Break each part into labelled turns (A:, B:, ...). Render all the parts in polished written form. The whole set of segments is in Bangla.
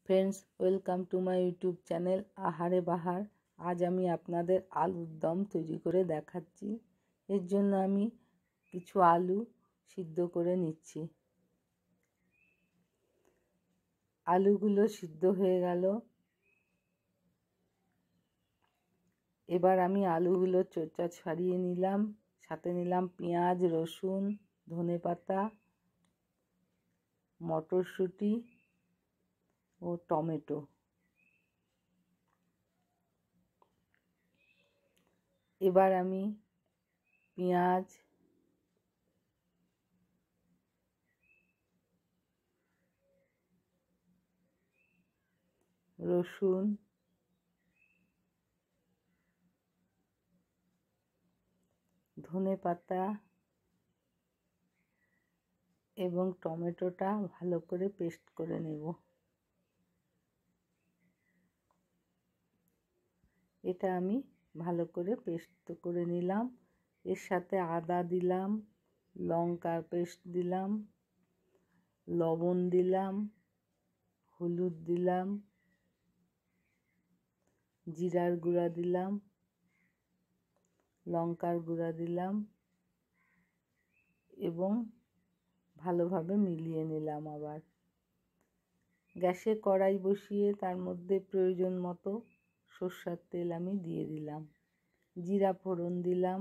A: Friends welcome to my YouTube channel आहारे बाहार। आज আমি আপনাদের আলুর দম তৈরি করে দেখাচ্ছি। এর জন্য আমি কিছু আলু সিদ্ধ করে নিচ্ছি। আলুগুলো সিদ্ধ হয়ে গেল। এবার আমি আলুগুলো চোচা ছাড়িয়ে নিলাম, সাথে নিলাম পেঁয়াজ, রসুন, ধনেপাতা, মটরশুঁটি ও টমেটো। এবার আমি পেঁয়াজ, রসুন, ধনেপাতা এবং টমেটোটা ভালো করে পেস্ট করে নেব। এটা আমি ভালো করে পেস্ট করে নিলাম। এর সাথে আদা দিলাম, লঙ্কার পেস্ট দিলাম, লবণ দিলাম, হলুদ দিলাম, জিরার গুঁড়া দিলাম, লঙ্কার গুঁড়া দিলাম এবং ভালোভাবে মিলিয়ে নিলাম। আবার গ্যাসে কড়াই বসিয়ে তার মধ্যে প্রয়োজন মতো সরষের তেল আমি দিয়ে দিলাম, জিরা ফোড়ন দিলাম,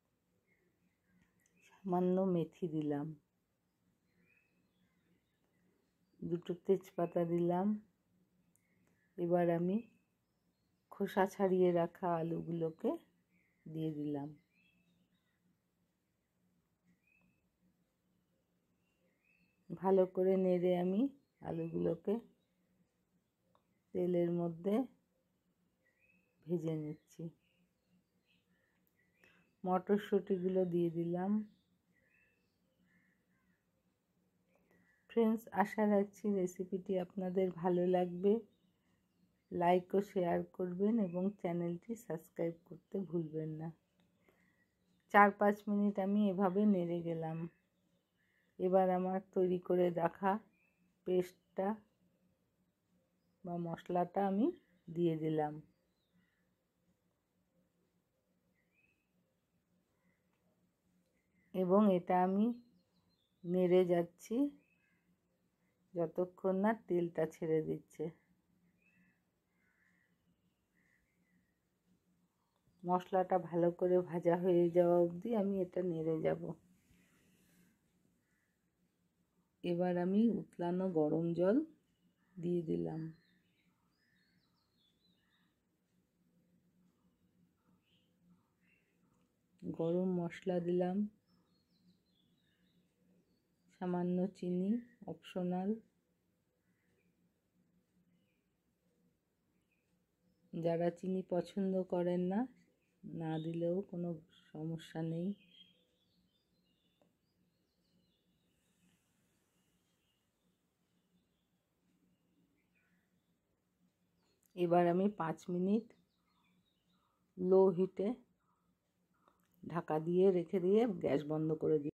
A: সামান্য মেথি দিলাম, দুটো তেজপাতা দিলাম। এবার আমি খোসা ছাড়িয়ে রাখা আলুগুলোকে দিয়ে দিলাম। ভালো করে নেড়ে আমি আলুগুলোকে তেলের মধ্যে ভেজে নিচ্ছি। মটরশুঁটিগুলো দিয়ে দিলাম। ফ্রেন্ডস, আশা রাখছি রেসিপিটি আপনাদের ভালো লাগবে। লাইক ও শেয়ার করবেন এবং চ্যানেলটি সাবস্ক্রাইব করতে ভুলবেন না। 4-5 মিনিট আমি এভাবে নেড়ে গেলাম। এবার আমার তৈরি করে রাখা পেস্টটা বা মশলাটা আমি দিয়ে দিলাম এবং এটা আমি নেড়ে যাচ্ছি যতক্ষণ না তেলটা ছেড়ে দিচ্ছে। মশলাটা ভালো করে ভাজা হয়ে যাওয়া অবধি আমি এটা নেড়ে যাব। এবার আমি উতলানো গরম জল দিয়ে দিলাম। গরম মশলা দিলাম, সামান্য চিনি অপশনাল। যারা চিনি পছন্দ করেন না, না দিলেও কোনো সমস্যা নেই। এবার আমি 5 মিনিট লো হিটে ঢাকা দিয়ে রেখে দিয়ে গ্যাস বন্ধ করে দিই।